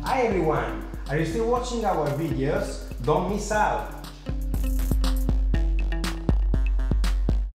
Hi everyone! Are you still watching our videos? Don't miss out!